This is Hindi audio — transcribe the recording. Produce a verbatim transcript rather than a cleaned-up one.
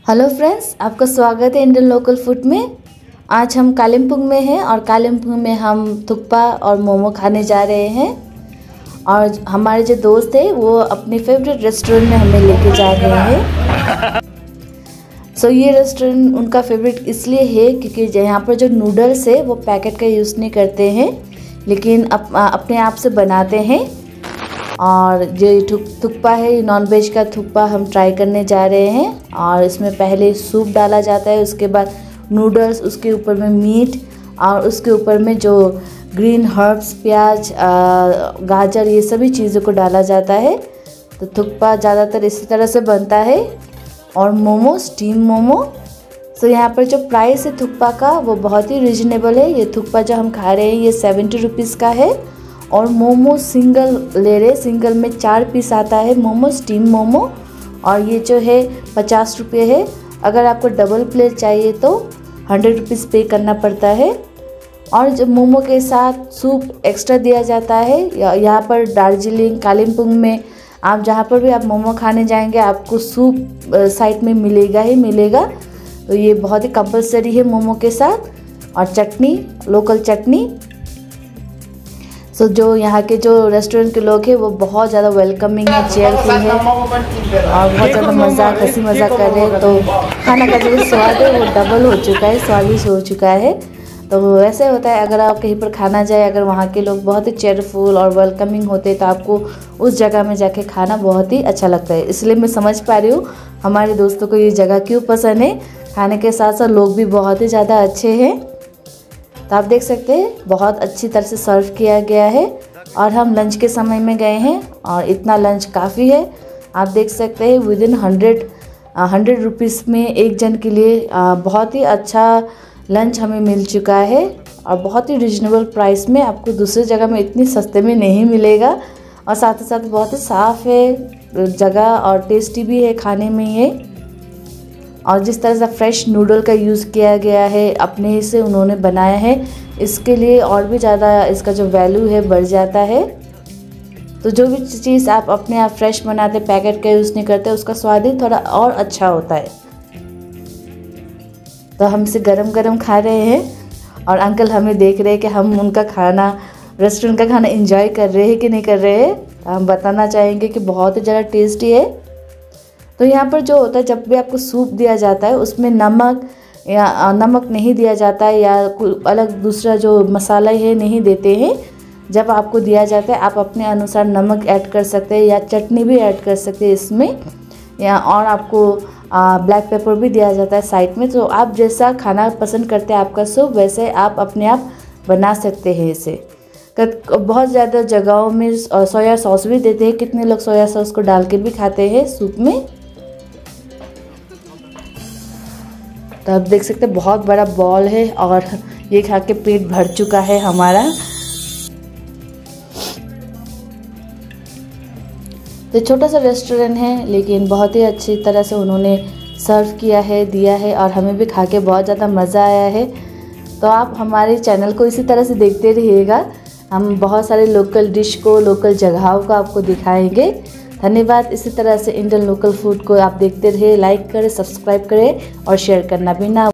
हेलो फ्रेंड्स, आपका स्वागत है इंडियन लोकल फूड में। आज हम कालिम्पोंग में हैं और कालिम्पोंग में हम थुक्पा और मोमो खाने जा रहे हैं। और हमारे जो दोस्त है वो अपने फेवरेट रेस्टोरेंट में हमें लेके जा रहे हैं। सो so, ये रेस्टोरेंट उनका फेवरेट इसलिए है क्योंकि यहाँ पर जो नूडल्स है वो पैकेट का यूज़ नहीं करते हैं, लेकिन अप, अपने आप से बनाते हैं। और जो थुक्पा है, नॉन वेज का थुक्पा हम ट्राई करने जा रहे हैं। और इसमें पहले सूप डाला जाता है, उसके बाद नूडल्स, उसके ऊपर में मीट और उसके ऊपर में जो ग्रीन हर्ब्स, प्याज, गाजर, ये सभी चीज़ों को डाला जाता है। तो थुक्पा ज़्यादातर इसी तरह से बनता है। और मोमो, स्टीम मोमो। सो यहाँ पर जो प्राइस है थुक्पा का वो बहुत ही रिजनेबल है। ये थुक्पा जो हम खा रहे हैं ये सेवेंटी रुपीज़ का है। और मोमो सिंगल ले रहे, सिंगल में चार पीस आता है मोमो, स्टीम मोमो। और ये जो है पचास रुपये है। अगर आपको डबल प्लेट चाहिए तो हंड्रेड रुपीज़ पे करना पड़ता है। और जब मोमो के साथ सूप एक्स्ट्रा दिया जाता है। यहाँ पर दार्जिलिंग, कालिम्पोंग में आप जहाँ पर भी आप मोमो खाने जाएंगे आपको सूप साइड में मिलेगा ही मिलेगा। तो ये बहुत ही कंपलसरी है मोमो के साथ। और चटनी, लोकल चटनी। सो so, जो यहाँ के जो रेस्टोरेंट के लोग हैं वो बहुत ज़्यादा वेलकमिंग है, चेयरफुल है और बहुत ज़्यादा मजाक, हंसी मजाक कर रहे हैं। तो खाना का जो स्वाद है वो डबल हो चुका है, स्वादिष्ट हो चुका है। तो वैसे होता है, अगर आप कहीं पर खाना जाए, अगर वहाँ के लोग बहुत ही चेयरफुल और वेलकमिंग होते हैं तो आपको उस जगह में जाके खाना बहुत ही अच्छा लगता है। इसलिए मैं समझ पा रही हूँ हमारे दोस्तों को ये जगह क्यों पसंद है। खाने के साथ साथ लोग भी बहुत ही ज़्यादा अच्छे हैं। तो आप देख सकते हैं बहुत अच्छी तरह से सर्व किया गया है। और हम लंच के समय में गए हैं और इतना लंच काफ़ी है। आप देख सकते हैं within hundred hundred rupees में एक जन के लिए आ, बहुत ही अच्छा लंच हमें मिल चुका है। और बहुत ही रिजनेबल प्राइस में, आपको दूसरी जगह में इतनी सस्ते में नहीं मिलेगा। और साथ ही साथ बहुत ही साफ़ है जगह और टेस्टी भी है खाने में ये। और जिस तरह से फ्रेश नूडल का यूज़ किया गया है, अपने से उन्होंने बनाया है, इसके लिए और भी ज़्यादा इसका जो वैल्यू है बढ़ जाता है। तो जो भी चीज़ आप अपने आप फ्रेश बनाते, पैकेट का यूज़ नहीं करते, उसका स्वाद ही थोड़ा और अच्छा होता है। तो हम इसे गरम गरम खा रहे हैं और अंकल हमें देख रहे हैं कि हम उनका खाना, रेस्टोरेंट का खाना एंजॉय कर रहे हैं कि नहीं कर रहे हैं। हम बताना चाहेंगे कि बहुत ही ज़्यादा टेस्टी है। तो यहाँ पर जो होता है, जब भी आपको सूप दिया जाता है उसमें नमक या नमक नहीं दिया जाता है या कोई अलग दूसरा जो मसाला है नहीं देते हैं। जब आपको दिया जाता है आप अपने अनुसार नमक ऐड कर सकते हैं या चटनी भी ऐड कर सकते हैं इसमें, या और आपको आ, ब्लैक पेपर भी दिया जाता है साइड में। तो आप जैसा खाना पसंद करते हैं आपका सूप, वैसे आप अपने आप बना सकते हैं इसे। बहुत ज़्यादा जगहों में सोया सॉस भी देते हैं, कितने लोग सोया सॉस को डाल के भी खाते हैं सूप में। तो आप देख सकते हैं बहुत बड़ा बॉल है और ये खा के पेट भर चुका है हमारा। तो छोटा सा रेस्टोरेंट है लेकिन बहुत ही अच्छी तरह से उन्होंने सर्व किया है, दिया है और हमें भी खा के बहुत ज़्यादा मज़ा आया है। तो आप हमारे चैनल को इसी तरह से देखते रहिएगा। हम बहुत सारे लोकल डिश को, लोकल जगहों को आपको दिखाएंगे। धन्यवाद। इसी तरह से इंडियन लोकल फूड को आप देखते रहिए, लाइक करें, सब्सक्राइब करें और शेयर करना भी ना